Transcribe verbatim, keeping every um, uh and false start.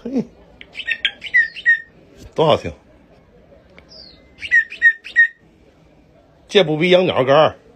嘿，多好听！这不比养鸟杆儿。